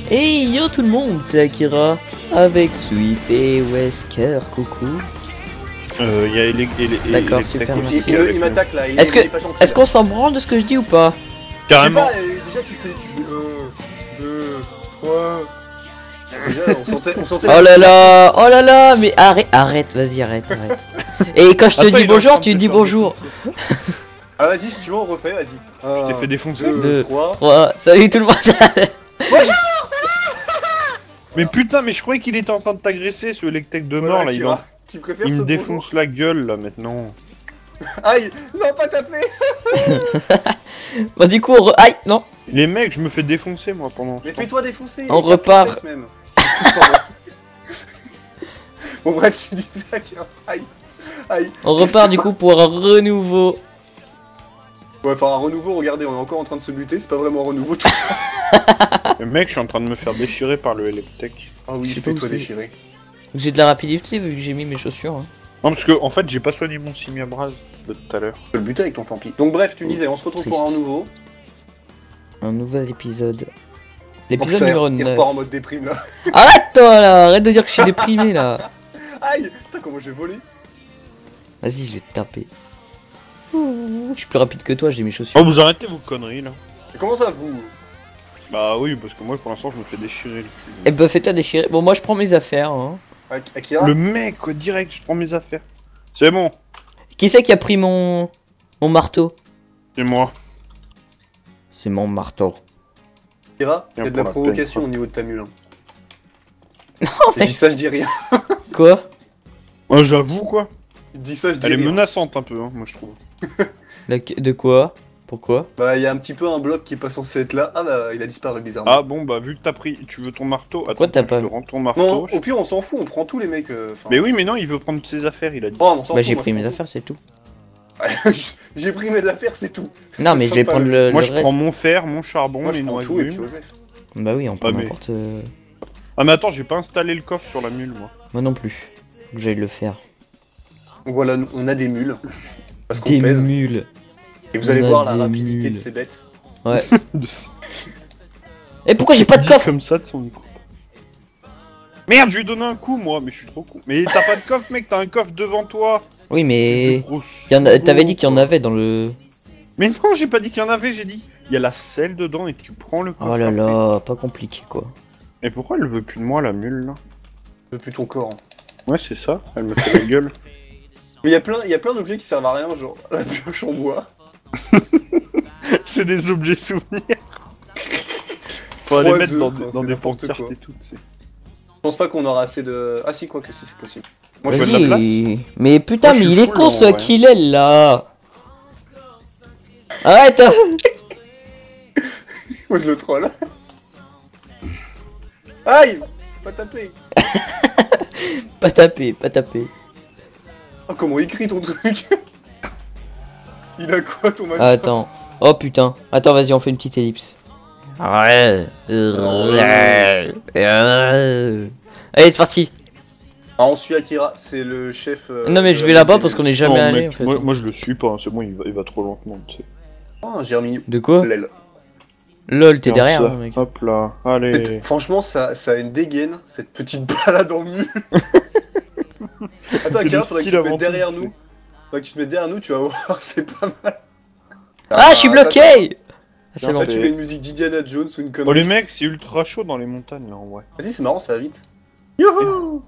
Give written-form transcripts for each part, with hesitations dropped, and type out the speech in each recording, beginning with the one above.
Hey yo tout le monde, c'est Akira avec Sweep et Wesker, coucou. Il y a D'accord, super, merci. Il m'attaque là, Est-ce qu'on s'en branle de ce que je dis ou pas? Carrément. Déjà tu fais 1, 2, 3... Déjà on sentait Oh là là, mais arrête, vas-y, arrête. Et quand je te dis bonjour, tu dis bonjour. Ah vas-y, si tu veux on refait, vas-y. Je t'ai fait défoncer. 2, 3, salut tout le monde. Bonjour. Mais putain, mais je croyais qu'il était en train de t'agresser, ce Electek de mort là, il me défonce la gueule là maintenant. Aïe, non pas taper. Bah du coup, aïe, non. Les mecs, je me fais défoncer moi pendant. Mais fais-toi défoncer. On repart. Même. Bon bref, tu dis ça, aïe. Aïe. On repart du coup pour un renouveau. Ouais, enfin un renouveau, regardez, on est encore en train de se buter, c'est pas vraiment un renouveau tout ça. Les mecs, je suis en train de me faire déchirer par le Electek. Ah oui, Je sais pas fais-toi où c'est. déchirer. J'ai de la rapidité vu que j'ai mis mes chaussures. Hein. Non, parce que en fait, j'ai pas soigné mon simiabras de tout à l'heure. Tu peux le buter avec ton fampi. Donc bref, tu disais, on se retrouve pour un Triste. nouveau. Un nouvel épisode. Oh, L'épisode putain, numéro il 9. repart en mode déprime là. Arrête-toi là, arrête de dire que je suis déprimé là. Aïe. Putain, comment j'ai volé. Vas-y, je vais te taper. Je suis plus rapide que toi, j'ai mes chaussures. Oh, vous arrêtez vos conneries là. Mais comment ça vous? Bah oui, parce que moi pour l'instant, je me fais déchirer le cul. Eh ben fais-toi déchirer. Bon, moi je prends mes affaires. Hein. Akira? Le mec, quoi, direct, je prends mes affaires. C'est bon, Qui c'est qui a pris mon marteau? c'est moi. C'est mon marteau. Akira, Tiens, t'as de la pour la provocation peine, au niveau de ta mule. Hein. Non, Je dis ça, je dis rien. Quoi? Ouais, j'avoue quoi. Je dis ça, je dis Elle est rien. menaçante un peu, hein, moi je trouve. De quoi? Pourquoi? Bah, il y a un petit peu un bloc qui est pas censé être là. Ah bah, il a disparu bizarrement. Ah bon, bah vu que t'as pris, tu veux ton marteau, Pourquoi attends, t'as je pas- te rends ton marteau. Non, au pire, on s'en fout, on prend tous les mecs. Mais oui, mais non, il veut prendre ses affaires, il a dit. Oh, on s'en Bah fout, j'ai moi, pris je mes m'en affaires, c'est tout. fous. J'ai pris mes affaires, c'est tout. Non mais je vais Sympa, prendre le- le Moi je reste. prends mon fer, mon charbon, Moi, mes je prends noix tout et puis grumes. Osef. Bah oui, on prend Ah, mais- n'importe... Ah mais attends, j'ai pas installé le coffre sur la mule moi. Moi non plus. Faut que j'aille le faire. Donc voilà, on a des mules. Parce qu'on Des pèse. mules. Et vous allez On a voir la des rapidité de mules. ces bêtes. Ouais. Et pourquoi j'ai pas de Dit coffre? comme ça de son micro. Merde, je lui ai donné un coup moi, mais je suis trop con. Mais t'as pas de coffre mec, t'as un coffre devant toi. Oui mais... Gros T'avais dit qu'il y en quoi. avait dans le... Mais non, j'ai pas dit qu'il y en avait, j'ai dit il y a la selle dedans et tu prends le coffre. Oh là après. là, pas compliqué quoi. Et pourquoi elle veut plus de moi la mule là? Je veux plus ton corps. Hein. Ouais, c'est ça, elle me fait la gueule. Mais il y a plein d'objets qui servent à rien, genre la pioche en bois. C'est des objets souvenirs. Faut les Trois mettre œufs, dans, quoi, dans c'est des n'importe pancartes quoi. et tout, tu sais. Je pense pas qu'on aura assez de. Ah si, quoi que si, c'est possible. Moi je veux de la Vas-y. Mais putain, Moi, je mais suis il est full con en ce vrai. Akilel là. Arrête. Moi je le troll. Aïe. Pas taper. Pas taper, pas taper. Oh comment il crie ton truc. Il a quoi ton machin? Attends. Oh putain. Attends, vas-y, on fait une petite ellipse. Allez, c'est parti. Ah on suit Akira, c'est le chef. Non mais de je la vais là-bas bande parce des qu'on est mules. jamais Non, allé mec, en fait. moi je le suis pas, c'est bon, il va trop lentement, tu sais. Oh, j'ai remis De quoi? l'aile. Lol, t'es Regarde derrière, ça. hein, mec. Hop là, allez. Franchement, ça a une dégaine, cette petite balade en mule. Attends, Akira, faudrait que tu te mettes derrière nous. Faudrait que tu te mettes derrière nous, tu vas voir, c'est pas mal. Ah, je suis bloqué. Ah, c'est Là, bon. tu mets une musique d'Indiana Jones ou une Oh connerie. les mecs, c'est ultra chaud dans les montagnes là en vrai. Vas-y, c'est marrant, ça va vite. Youhou!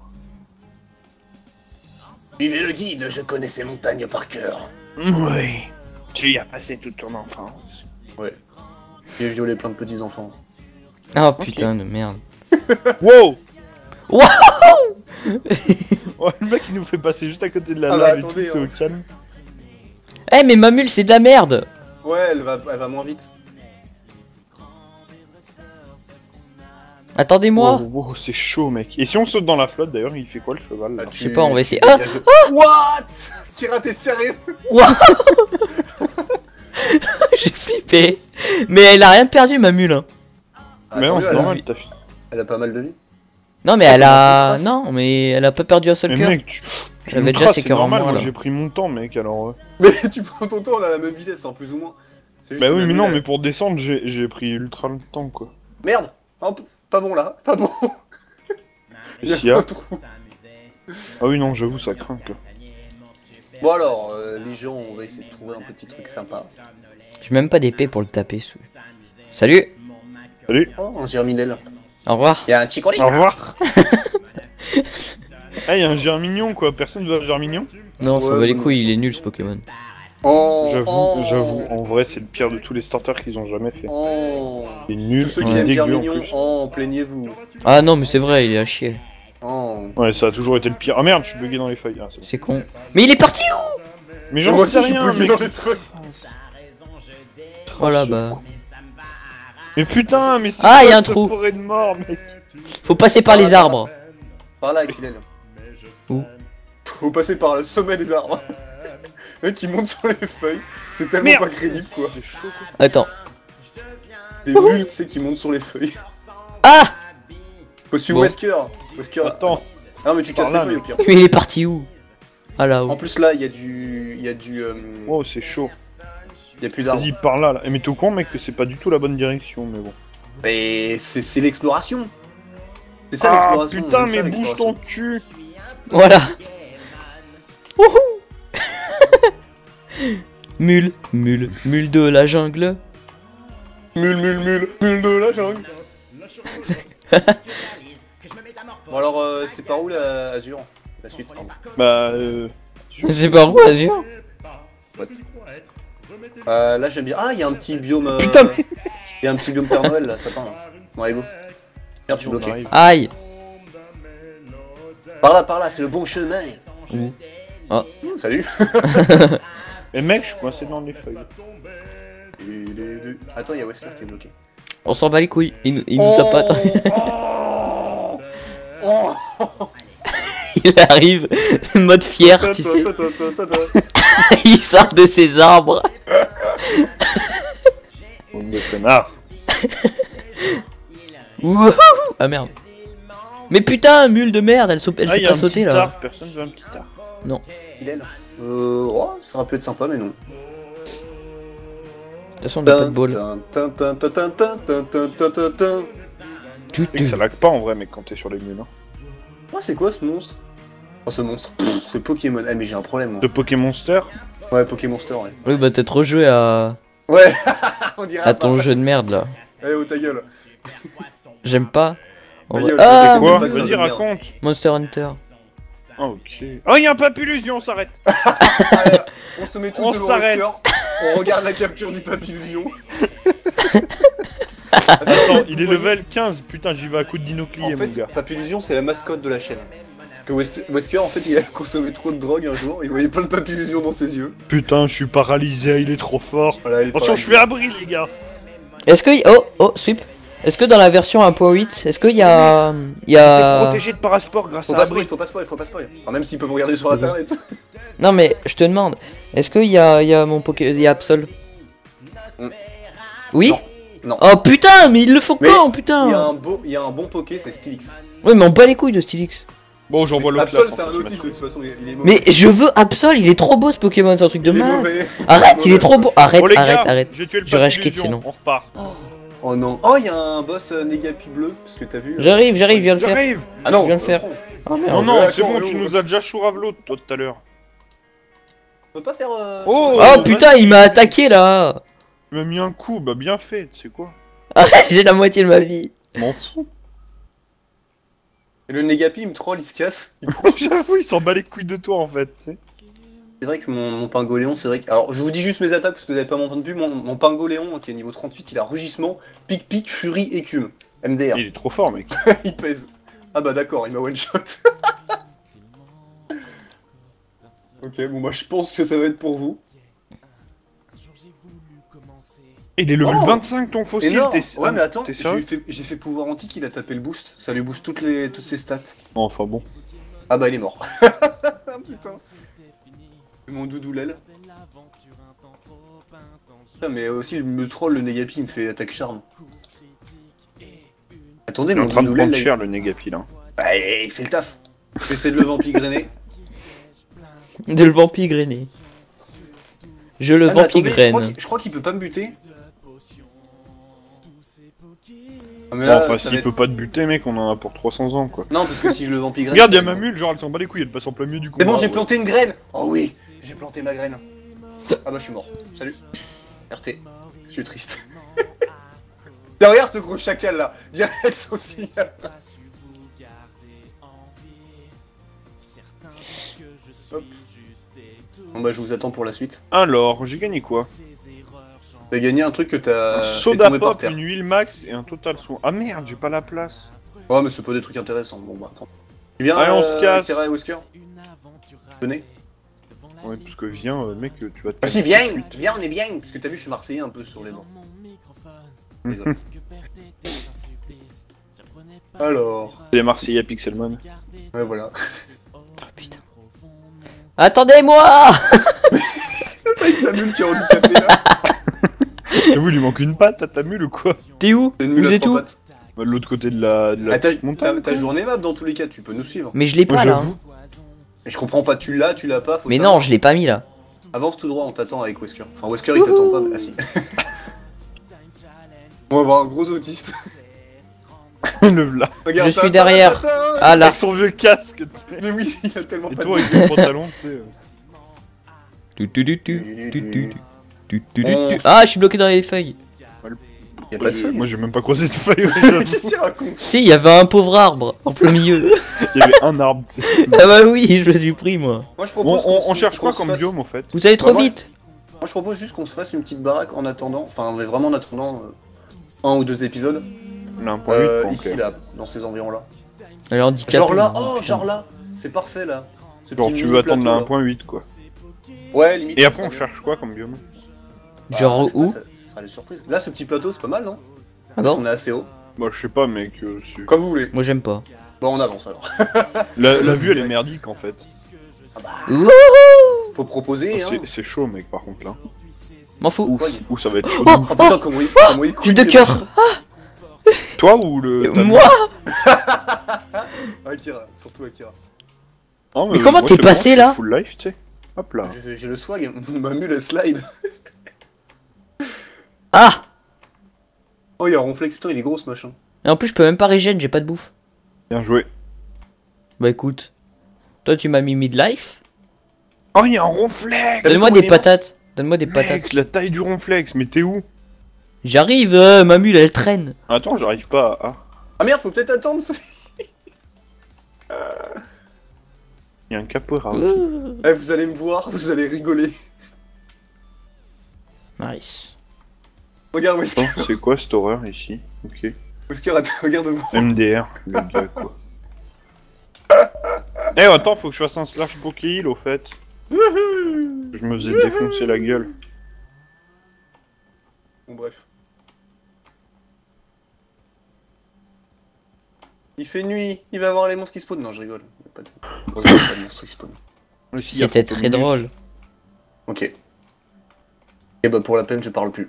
Suivez le guide, je connais ces montagnes par cœur. Oui. Tu y as passé toute ton enfance. Ouais. J'ai violé plein de petits enfants. Oh putain de merde. Wow. Wow. Oh, le mec il nous fait passer juste à côté de la Ah lave bah, et tout, attendez, c'est hein. au calme. Eh mais ma mule c'est de la merde. Ouais, elle va moins vite. Attendez-moi. Wow, wow, c'est chaud mec. Et si on saute dans la flotte d'ailleurs, il fait quoi le cheval là? Bah, Je sais pas, on va essayer. Ah. What? Kira, t'es sérieux? Wow. J'ai flippé. Mais elle a rien perdu ma mule. Hein. Mais non, Attends, c'est elle, a, normal, t'as fait. elle a pas mal de vie. Non mais Ah, elle comment a... on trace Non mais elle a pas perdu un seul Mais cœur. mec, tu J'avais me déjà traces, ses c'est cœurs en normal, moins, moi là. j'ai pris mon temps mec alors. Mais tu prends ton temps, on a la même vitesse, enfin plus ou moins. C'est juste Bah que oui la mais mule, non, elle- mais pour descendre j'ai pris ultra le temps quoi. Merde! Oh, pas bon là, pas bon. Il y S'il y a a- un trou. Ah oui, non, j'avoue, ça craint que. Bon alors, les gens, on va essayer de trouver un petit truc sympa. J'ai même pas d'épée pour le taper. Salut. Salut. Oh, un germinel. Au revoir. Il y a un chicolet. Au revoir. Ah, il y a un germignon quoi. Personne veut un germignon? Non, ça Ouais, va les non. couilles, il est nul ce Pokémon. Oh, J'avoue, en vrai, c'est le pire de tous les starters qu'ils ont jamais fait. Oh. Il est nul, Tous ceux qui il est aiment dégueu en Germignon, plus. oh, plaignez-vous. Ah non, mais c'est vrai, il est à chier. Oh. Ouais, ça a toujours été le pire. Ah merde, je suis bugué dans les feuilles. Ah, c'est bon. C'est con. Mais il est parti où? Mais j'en Moi sais aussi, je suis rien, bugué mec. dans les feuilles. Voilà, bah. Mais putain, mais c'est Ah, quoi y a un cette trou. forêt de mort, mec. Faut passer par les arbres. Par là, Aquilène. Où? Faut passer par le sommet des arbres. Le mec qui monte sur les feuilles, c'est tellement Merde. pas crédible quoi. C'est chaud quoi. Attends. Des mules, tu sais, qui montent sur les feuilles. Ah! Faut suivre Bon. Wesker. Wesker. Attends. Ah non, mais tu Par casses là, les feuilles au pire. Mais il est parti où? Ah là En où? plus là, il y a du. Il y a du. Oh, c'est chaud. Il y a plus d'arbres. Vas-y, par là, là. Eh, mais t'es au courant, mec, que c'est pas du tout la bonne direction, mais bon. Mais c'est l'exploration. C'est ça Ah, l'exploration. putain, c'est ça, mais bouge l'exploration. ton cul. Voilà. Wouhou. Mule de la jungle. Mule de la jungle. Bon alors, c'est par où la Azur? La suite, pardon. Bah, C'est par où, Azur? What? Là j'aime bien. Ah, il y a un petit biome. Putain, mais- Il y a un petit biome Père Noël là, sapin là. Bon, allez, go. Merde, je suis on bloqué. arrive. Aïe. Par là, c'est le bon chemin. Où? Ah. Salut. Et mec, je suis coincé dans les feuilles. Attends, il y a Wesker qui est bloqué. On s'en bat les couilles. Il nous a pas attendu. Oh. Il arrive, mode fier, tu sais. Il sort de ses arbres. Bande de connards. Wouhou. Ah merde. Mais putain, mule de merde, elle Ah, sait y a pas un sauter petit là. arbre, personne veut un petit arbre. Il est là. Oh, ça aurait pu être sympa, mais non. De toute façon, on n'a pas de ball. Et que ça lag pas en vrai, mec, quand t'es sur les mules. Hein. Ah, c'est quoi ce monstre? Oh, ce monstre. Pff, c'est Pokémon. Eh, mais j'ai un problème, moi. De Pokémonster. Ouais, Pokémonster, ouais. Oui, bah t'as trop joué Ouais, on dirait à ton jeu de merde là. Eh, oh, ta gueule. J'aime pas. En Ma vrai- gueule, Ah, j'ai Quoi? pas que ça Vas-y, de merde. raconte. Monster Hunter. Ah, ok. Oh, y a un papillusion, on s'arrête. Allez, on se met tous On devant s'arrête. Wesker. On regarde la capture du papillon. Attends, il est level 15. Putain, j'y vais à coup de En dinoclier, mon fait, gars. Papillusion, c'est la mascotte de la chaîne. Parce que Wesker, en fait, il a consommé trop de drogue un jour, il voyait pas le Papillusion dans ses yeux. Putain, je suis paralysé, il est trop fort. Voilà, il est Attention, je paralysé. fais abri, les gars. Est-ce que. Oh, sweep. Est-ce que dans la version 1.8, est-ce qu'il y a. Il y T'es a. protégé de parasport grâce Faut à pas abri. spoil, faut pas spoil, faut pas spoil. Enfin, même s'ils peuvent regarder sur internet. Non, mais je te demande. Est-ce qu'il y a mon Poké. Il y a Absol? Mm. Oui? Non. Non. Oh putain, mais il le faut Mais quand, putain? Il y a un bon Poké, c'est Steelix. Ouais, mais on bat les couilles de Stylix. Bon, j'envoie l'autre Absol, classe, c'est en un fait, autif, tu de toute façon, il est mauvais. Mais je veux Absol, il est trop beau ce Pokémon, c'est un truc de Il est malade. mauvais. Arrête, il est trop beau. Arrête, Bon, les gars, arrête. j'ai tué le Je rage quit, papillusion, sinon. on repart. Oh non. Oh, il y a un boss Negapi bleu, parce que t'as vu. J'arrive, viens le faire. J'arrive. Ah non, je viens le faire. Oh Non, merde. non, c'est attends, bon, tu nous as déjà chouravelot, toi, tout à l'heure. On peut pas faire. Oh, Oh putain, il m'a attaqué là. Tu m'as mis un coup, bah bien fait, tu sais quoi. Arrête, j'ai la moitié de ma vie. M'en fous. Et le Negapi, il me troll, il se casse. J'avoue, il s'en bat les couilles de toi, en fait, tu sais. C'est vrai que mon Pingoléon, c'est vrai que. Alors, je vous dis juste mes attaques parce que vous avez pas mon point de vue. Mon Pingoléon, qui est niveau 38, il a rugissement, pic, furie, écume. MDR. Il est trop fort, mec. Il pèse. Ah bah d'accord, il m'a one shot. Ok, bon bah je pense que ça va être pour vous. Il est level Oh 25, ton fossile, Énorme. t'es... Ouais mais attends, t'es sérieux? j'ai fait pouvoir antique, il a tapé le boost. Ça lui booste toutes ses stats. Enfin bon. Ah bah il est mort. Putain. Mon doudou l'aile. Putain, mais aussi le troll, le Negapi, il me fait attaque charme. Attendez, Il est mon en train de doudou l'aile, prendre là, cher, le Negapi, là. bah, il fait le taf. J'essaie de le vampigrener. De le vampigrener. Je le Ah, mais attendez, vampigraine. je crois qu'il peut pas me buter. Mais Bon, là, enfin, ça s'il va peut être- pas te buter, mec, on en a pour 300 ans, quoi. Non, parce que si je le vampigraine... Regarde, ça y'a va ma être- mule, genre, elle s'en bat les couilles, elle passe en plein milieu du combat. C'est bon, j'ai ouais. planté une graine. Oh oui, j'ai planté ma graine. Ah bah je suis mort. Salut. RT. Je suis triste. Derrière ce gros chacal là, direct son signal. Hop. Bon bah je vous attends pour la suite. Alors, j'ai gagné quoi? T'as gagné un truc que Un t'as fait soda tomber par pop, terre. une huile max et un total soin. Ah merde, j'ai pas la place. Ouais mais c'est pas des trucs intéressants. Bon bah attends. Tu viens Allez, on se casse. Akira et Wesker. Venez. Ouais, parce que viens, mec, tu vas te... Ah si viens, viens on est bien. Parce que t'as vu je suis marseillais un peu sur les bords. Rigole. Alors. Les Marseillais à Pixelmon. Ouais voilà. Oh putain. Attendez-moi. Sa mule qui est handicapée là. J'avoue, il lui manque une patte à ta mule ou quoi? T'es où? C'est une mule Vous à êtes trois où? pattes. Bah, de l'autre côté de la Ah, petite montagne. t'as journée map dans tous les cas, tu peux nous suivre. Mais je l'ai pas Moi, là. j'avoue. Hein. Mais je comprends pas, tu l'as pas, faut Mais savoir. non, je l'ai pas mis là. Avance tout droit, on t'attend avec Wesker. Enfin, Wesker il t'attend pas, mais ah si. On va voir un gros autiste. Le v'là. Regarde, Je suis derrière. Ah là. Avec son vieux casque, tu sais. Mais oui, il a tellement Et pas toi, de... avec les pantalons, tu sais. Ah, je suis bloqué dans les feuilles. Y'a pas de feuille. Moi, j'ai même pas croisé de feuille. Qu'est-ce qu'il raconte? Si, il y avait un pauvre arbre en plein milieu. Il y avait un arbre, tu sais. Ah bah oui, je me suis pris moi. Moi je Bon, propose on cherche quoi comme biome, au fait? Vous allez trop Bah, moi- vite. Moi je propose juste qu'on se fasse une petite baraque en attendant, enfin mais vraiment en attendant un ou deux épisodes. On a un point 8, ok. Ici là, dans ces environs là. Elle est handicapée. Genre là, hein, oh putain. genre là, c'est parfait là. Ce Genre, petit tu mini veux attendre plateau, la là. 1.8, quoi. Ouais, limite. Et après, on cherche quoi comme biome? Genre je sais pas, où? ça sera les surprises. Là, ce petit plateau, c'est pas mal, non? Ah En plus, bon? on est assez haut. Bah, je sais pas, mec. c'est- Comme vous voulez. Moi j'aime pas. Bon, on avance alors. La vue, elle est merdique, en fait. Wouhou! Faut proposer, hein. C'est chaud, mec, par contre, là. M'en fous. Ouf, ouf, ça va être chaud. Oh, Oh putain, comment il J'ai couille, deux les cœurs. Toi ou le... ta Moi? Akira, surtout Akira. Non, Mais comment moi, t'es c'est passé, bon, là c'est full life, tu sais. Hop là. J'ai le swag, ma mule elle slide. Ah! Oh, il y a un ronflex, putain, il est gros ce machin. Et en plus, je peux même pas régène, j'ai pas de bouffe. Bien joué. Bah écoute. Toi, tu m'as mis midlife. Oh, il y a un ronflex! Donne-moi comment des il est patates. Donne-moi des patates. Mec, la taille du ronflex, mais t'es où? J'arrive, ma mule elle traîne. Attends, j'arrive pas à... Ah merde, faut peut-être attendre. Il y a un caporal. Eh, vous allez me voir, vous allez rigoler. Nice. Regarde Wesker. Oh, c'est quoi cette horreur ici? Ok. Wesker, attends, regarde-moi. MDR, le gars, quoi. Eh, attends, faut que je fasse un slash poké-heal, au fait. Je me faisais défoncer la gueule. Bon, bref. Il fait nuit, il va voir les monstres qui spawnent. Non, je rigole. Il y a pas de... Heureusement, il y a pas de monstres qui spawnent. C'était très drôle. Ok. Et bah pour la peine, je parle plus.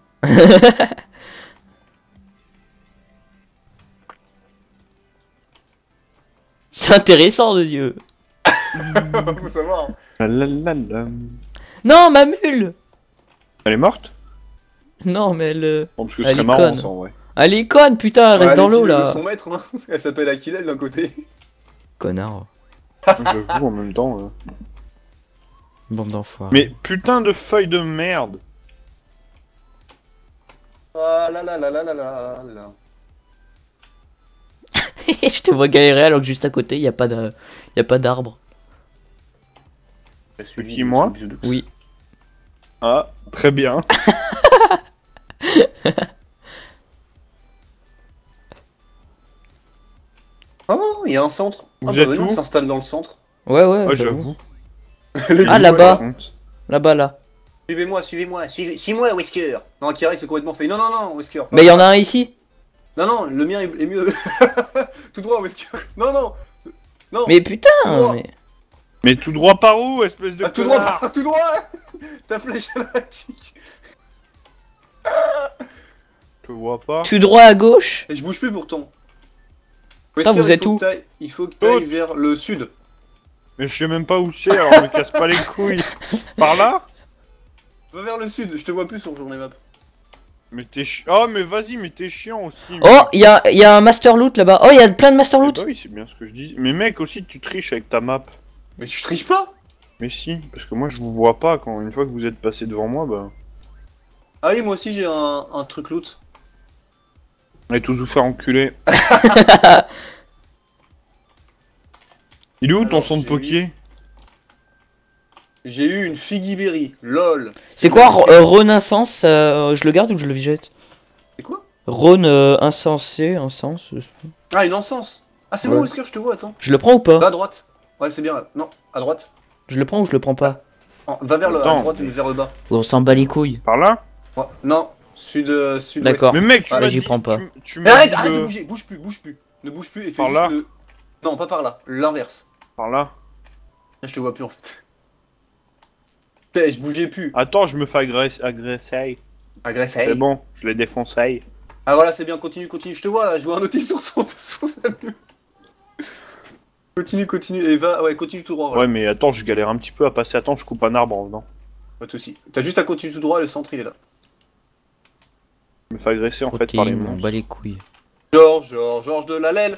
C'est intéressant de Dieu. Faut savoir. La la la la. Non, ma mule. Elle est morte? Non, mais elle. Bon, parce que ce Elle serait est marrant, conne. ça, en vrai. Elle est conne, putain, elle reste dans l'eau là. Son maître, hein. Elle s'appelle Aquila d'un côté. Connard. J'avoue, en même temps... Bande d'enfoirés. Mais putain de feuilles de merde! Ah là là là là là là là. Je te vois galérer alors que juste à côté, y a pas d'arbre. T'as suivi Qui, moi? Bisous. Oui. Ah, très bien. Oh, il y a un centre. Vous Ah bah êtes venez, on où? s'installe dans le centre. Ouais, ouais, Ouais, j'avoue. j'avoue. Ah, là-bas. Honte. Là-bas, là. Suivez-moi, suis-moi Wesker. Non, Akira il s'est complètement fait. Non, non, non, Wesker. Mais y en a un ici. Non, non, le mien est mieux. Tout droit, Wesker. Non, non. Non. Mais putain, droit. mais... Mais tout droit par où, espèce de Ah, tout droit, connard? tout droit. Ta flèche à la tique. Je vois pas. Tout droit à gauche. Et je bouge plus pourtant. Putain, Wesker, vous il êtes faut où? que t'ailles- Il faut que tu ailles vers le sud. Mais je sais même pas où c'est, alors me casse pas les couilles. Par là? Va vers le sud, je te vois plus sur journée map. Mais t'es chiant. Oh, mais vas-y, mais t'es chiant aussi. Oh, il y a un master loot là-bas. Oh, il y a plein de master loot. Bah oui, c'est bien ce que je dis. Mais mec, aussi, tu triches avec ta map. Mais tu triches pas? Mais si, parce que moi, je vous vois pas quand une fois que vous êtes passé devant moi, bah... Ah oui, moi aussi j'ai un truc loot. Allez tous vous faire enculer. Il est où ton Alors, son de j'ai poké? J'ai eu une Figiberry, lol. C'est quoi Rhône Insens je le garde ou je le jette? C'est quoi? Rhône insensé, insens. Ah, une encens. Ah, c'est Ouais. bon, Wesker, je te vois, attends. Je le prends ou pas? Va à droite. Ouais, c'est bien là. Non, à droite. Je le prends ou je le prends pas? Va vers le, à Attends, droite ou vers le bas. On s'en bat les couilles. Par là? Ouais. Non, sud-ouest. D'accord. Mais mec, tu Ah, m'as j'y dit... prends pas. Tu Mais m'as arrête, dit arrête le- de bouger, bouge plus. Ne bouge plus et fais Par juste là le... Non, pas par là, l'inverse. Par là? Là, je te vois plus en fait. Putain, je bougeais plus. Attends, je me fais agresser. Agressé. C'est bon, je l'ai défoncé. Ah voilà, c'est bien, continue. Je te vois là, je vois un outil sur sa mue. Continue, et va, ouais, continue tout droit. Voilà. Ouais, mais attends, je galère un petit peu à passer. Attends, je coupe un arbre en venant. Pas de soucis. T'as juste à continuer tout droit et le centre il est là. Je me fais agresser en fait par les On monstres. bat les couilles. Georges de la lel.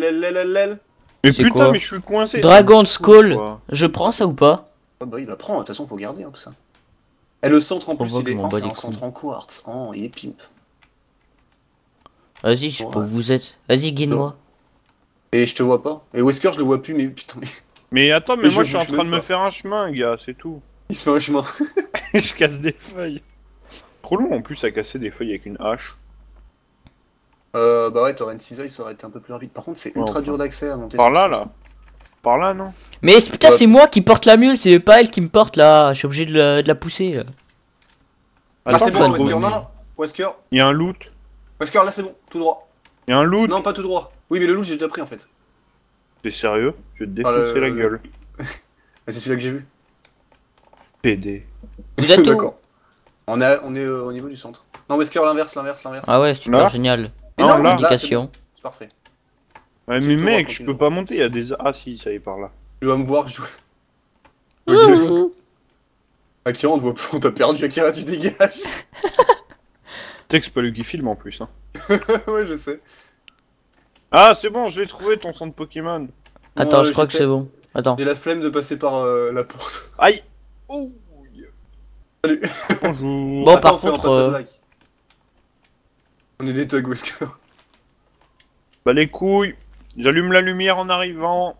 Mais C'est putain, quoi mais je suis coincé. Dragon ça me saoule, Skull. quoi. Je prends ça ou pas? Oh bah il va prendre, de toute façon faut garder hein, tout ça. Et le centre en plus voit il est, que je m'en oh, bats c'est les un centre en quartz. Oh, il est pimp. Vas-y, je sais pas où vous êtes. Vas-y, guide-moi. Et je te vois pas. Et Wesker je le vois plus mais putain mais... Mais attends, mais Mais moi je je suis en bouge train de même me pas. faire un chemin, gars, c'est tout. Il se fait un chemin. Je casse des feuilles. Trop long en plus à casser des feuilles avec une hache. Bah ouais, t'aurais une cisaille, ça aurait été un peu plus rapide. Par contre c'est Ouais, ultra enfin. dur d'accès à monter Par sur là, ce là. truc. Par là, non? Mais putain, Ouais. c'est moi qui porte la mule, c'est pas elle qui me porte là. Je suis obligé de la pousser là. Ah c'est Attends, bon je Wesker, vois. non. Wesker, Il y a un loot. là c'est bon, tout droit. Il y a un loot. Non pas tout droit. Oui mais le loot j'ai déjà pris en fait. T'es sérieux? Je vais te Ah, défoncer la gueule. Mais c'est celui-là que j'ai vu. PD. Vous êtes où? D'accord. On est au niveau du centre. Non Wesker l'inverse. Ah ouais, super Là génial. Mais non, non, là, Indication. C'est parfait. Ouais, Tu mais te mec, vois, je peux continue. pas monter, il y a des... Ah si, ça y est, par là. Tu dois me voir, je dois... Akira, on te voit plus, on t'a perdu, Akira, tu dégages. Tu sais que c'est pas lui qui filme en plus, hein. Ouais, je sais. Ah, c'est bon, je l'ai trouvé, ton centre Pokémon. Attends, Bon, je crois que j'étais- c'est bon. Attends. J'ai la flemme de passer par la porte. Aïe. Oh. Salut. Bonjour. Bon, Attends, par on fait un contre, passage like. On est des thugs, Wesker. Bah les couilles. J'allume la lumière en arrivant.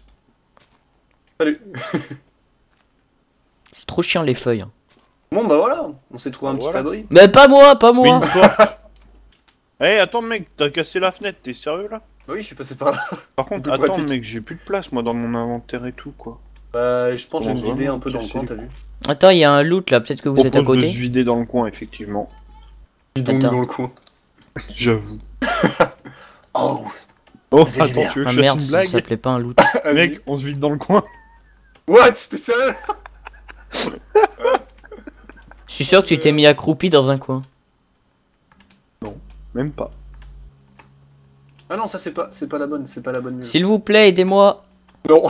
Salut. c'est trop chiant les feuilles. hein. Bon, bah voilà, on s'est trouvé un petit Voilà. abri. Mais pas moi, pas Oui, moi. une porte. Eh, attends, mec, t'as cassé la fenêtre, t'es sérieux là? Bah oui, je suis passé par là. Par contre, plus attends, pratique. mec, j'ai plus de place moi dans mon inventaire et tout quoi. Bah, je pense que je vais me Comment vider vraiment un peu dans le coin, casser t'as vu. Attends, il y a un loot là, peut-être que vous êtes à Propose de côté. se vider dans le coin, effectivement. Bidon Attends. dans le coin. J'avoue. Oh, Oh, fait du attends, bien. tu veux que Ah je fasse merde, une ça blague? s'appelait pas un loot. Mec, on se vide dans le coin. What? T'es sérieux? Je suis sûr que tu t'es mis accroupi dans un coin. Même pas. Ah non, ça c'est pas la bonne, c'est pas la bonne mule. S'il vous plaît, aidez-moi. Non.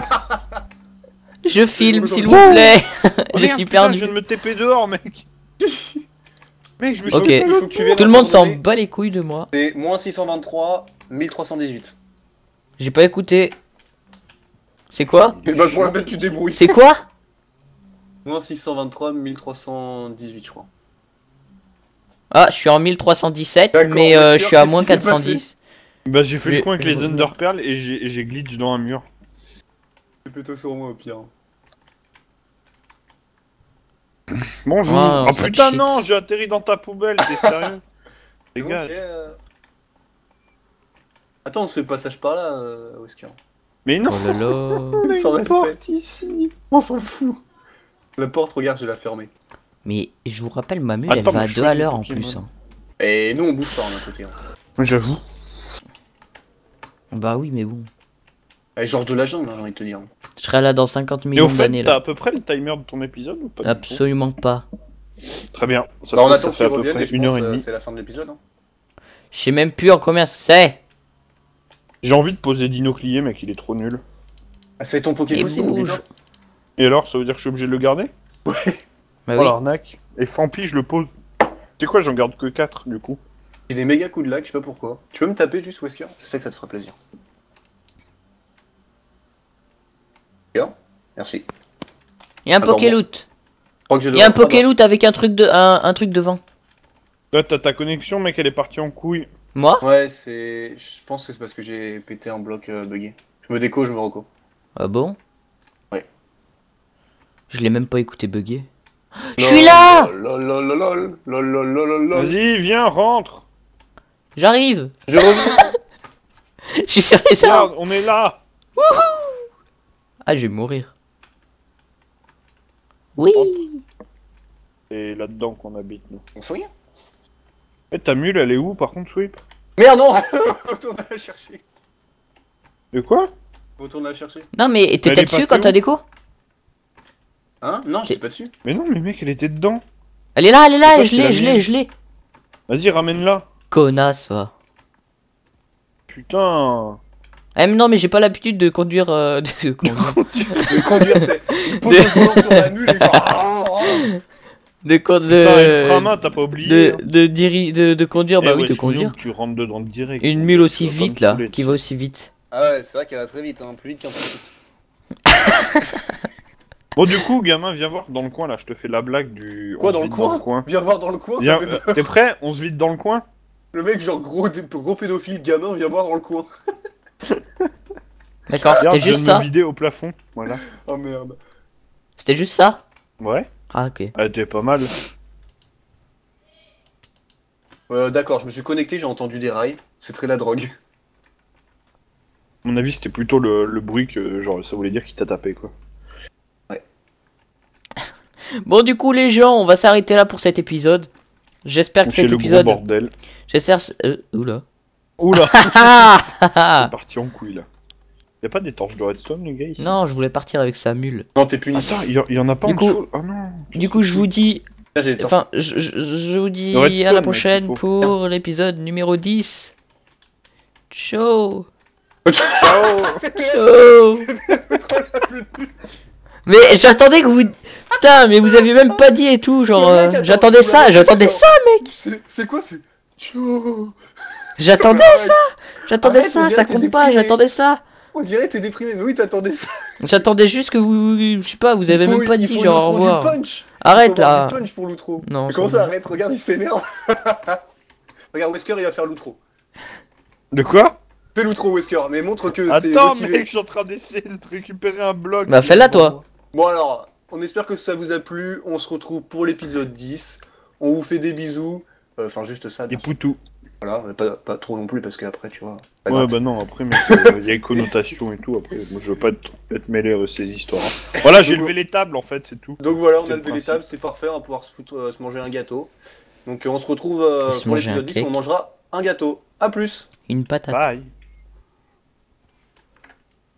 Je filme, s'il vous Wouh. plaît. Je Regarde, suis putain, perdu. Je viens de me TP dehors, mec. Mec, je me suis Ok. fait Il faut que tu viennes Tout le monde s'en coordonner. bat les couilles de moi. C'est moins 623, 1318. J'ai pas écouté. C'est quoi? Et bah pour la peine tu te débrouilles. C'est quoi? Moins 623, 1318 je crois. Ah, je suis en 1317, D'accord, mais Wesker, je suis à qu'est-ce moins qui s'est passé 410. Bah j'ai fait J'ai- le coin avec j'ai les retenu. Underpearls et j'ai glitch dans un mur. C'est plutôt sur moi au pire. Bonjour. Wow, Oh ça putain cheat. non, j'ai atterri dans ta poubelle, t'es sérieux? Les gars. Attends, on se fait le passage par là, Wesker. Mais non. Oh là là. On a Sans une respect. porte ici. On s'en fout. La porte, regarde, je vais la fermer. Mais je vous rappelle, ma mule, elle Attends, va à mais 2 à je l'heure en Pokémon. plus. hein. Et nous on bouge pas, on est à côté. Hein. J'avoue. Bah oui, mais bon. Eh, Georges de la jungle, hein, j'ai envie de te dire. Je serai là dans 50 Et au millions fait, d'années t'as là. à peu près le timer de ton épisode ou pas? du tout Absolument pas. Très bien. Ça, Bah, on fait- attend ça fait qu'il à peu revienne près et je 1 heure et pense demie. c'est la fin de l'épisode. Hein. Je sais même plus en combien c'est. J'ai envie de poser Dinoclier, mec, il est trop nul. Ah, c'est ton Poké Et fossile, bouge. putain. Et alors, ça veut dire que je suis obligé de le garder? Bah Oh oui. l'arnaque. Et Fampi, je le pose. C'est quoi, j'en garde que 4 du coup. Il est méga coups de lag, je sais pas pourquoi. Tu peux me taper juste Wesker? Je sais que ça te fera plaisir. Bien, merci. Il y a un Pokéloot. Il y a un Pokéloot avec un truc devant. Là, t'as ta connexion, mec, elle est partie en couille. Moi? Ouais, c'est. Je pense que c'est parce que j'ai pété un bloc buggé. Je me déco, je me reco. Ah bon? Ouais. Je l'ai même pas écouté bugger. Je suis là! Vas-y, viens, rentre. J'arrive! Je reviens. Je suis sur les arbres! Regarde, on est là. Ah, je vais mourir. Oui! C'est là-dedans qu'on habite, nous. On soigne. Eh, ta mule, elle est où, par contre, Sweep? Merde, non. Retourne la chercher. De quoi? Retourne la chercher. Non, mais Elle t'étais est dessus passée quand où? t'as déco? Hein? Non, j'étais pas dessus. Mais non, mais mec, elle était dedans. Elle est là, C'est quoi, je c'est la l'ai, mienne? je l'ai! Vas-y, ramène-la. Connasse, va. Putain. Eh, mais non, mais j'ai pas l'habitude de conduire. De conduire. De conduire, tu sais. Il pose le volant sur la mule et il fait. De Putain, une frama, t'as pas oublié. de conduire, bah Eh oui, ouais, de sinon, conduire. Tu rentres dedans direct. Une mule aussi Tu vas pas vite me là, saouler, qui va aussi vite. Ah ouais, c'est vrai qu'elle va très vite, hein. Plus vite qu'un petit. Bon, du coup, gamin, viens voir dans le coin là, je te fais la blague du. Quoi, On se dans le vide coin? Viens voir dans le coin, Viens, ça fait peur. t'es prêt? On se vide dans le coin? Le mec, genre gros pédophile gamin, viens voir dans le coin. D'accord, Regarde, c'était je viens juste de me ça? vider au plafond, voilà. Oh merde. C'était juste ça? Ouais, Ah, ok. elle était pas mal. D'accord, je me suis connecté, j'ai entendu des rails. C'est très la drogue. À mon avis, c'était plutôt le bruit que, genre, ça voulait dire qu'il t'a tapé, quoi. Bon, du coup, les gens, on va s'arrêter là pour cet épisode. J'espère que C'est cet le épisode. gros bordel. J'espère. Oula. Oula, Ah c'est parti en couille, là. Y'a pas des torches de redstone, les gars, ici? Non, je voulais partir avec sa mule. Non, t'es puni. Attends, y en a pas Du en coup- dessous. Oh non. Du coup, je vous dis. Là, j'ai le temps. Enfin, je vous dis Le redstone, à la mec, prochaine il faut. pour l'épisode numéro 10. Ciao. C'était Ciao. Mais j'attendais que vous. Putain, mais vous aviez même pas dit et tout, genre. Le mec, attends, J'attendais ça, mec. C'est quoi, c'est. Tchou. J'attendais ça, Arrête, on ça dirait que compte t'es pas, déprimé. j'attendais ça. On dirait que t'es déprimé, mais oui, t'attendais ça. J'attendais juste que vous. Je sais pas, vous avez même pas dit, genre, au revoir. Arrête là. Du punch pour l'outro. Non, Mais comment c'est ça, bon. arrête, regarde, il s'énerve. Regarde, Wesker, il va faire l'outro. De quoi? Fais l'outro, Wesker, mais montre que t'es Attends, motivé. mec, je suis en train d'essayer de récupérer un bloc. Bah, fais-la, toi. Bon alors, on espère que ça vous a plu. On se retrouve pour l'épisode 10. On vous fait des bisous. Enfin, juste ça. Des bien sûr. poutous. Voilà, mais pas trop non plus parce qu'après, tu vois. ça Ouais, gratte. bah non, après, mec, il y a une connotation et tout. Après, moi, je veux pas être mêlé à ces histoires. Hein. Voilà, j'ai levé les tables en fait, c'est tout. Donc voilà, on C'est a le levé les principe. tables, c'est parfait, on va pouvoir se manger un gâteau. Donc on se retrouve se pour manger un l'épisode 10, cake. on mangera un gâteau. A plus. Une patate. Bye.